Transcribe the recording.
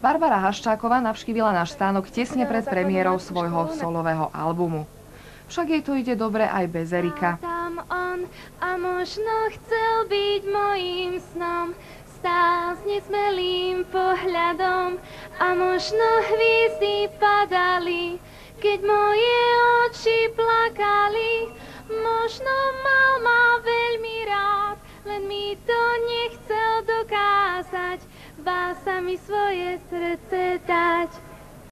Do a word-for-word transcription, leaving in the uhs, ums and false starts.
Barbara Haščáková navštívila náš stánok tesne pred premiérou svojho solového albumu. Však jej to ide dobre aj bez Erika. Tam on a možno chcel byť mojím snom, stál s nesmelým pohľadom a možno hviezdy padali, keď moje oči plakali. Možno mal ma veľmi rád, len mi to nechcel dokázať, bál sa mi svoje srdce dať.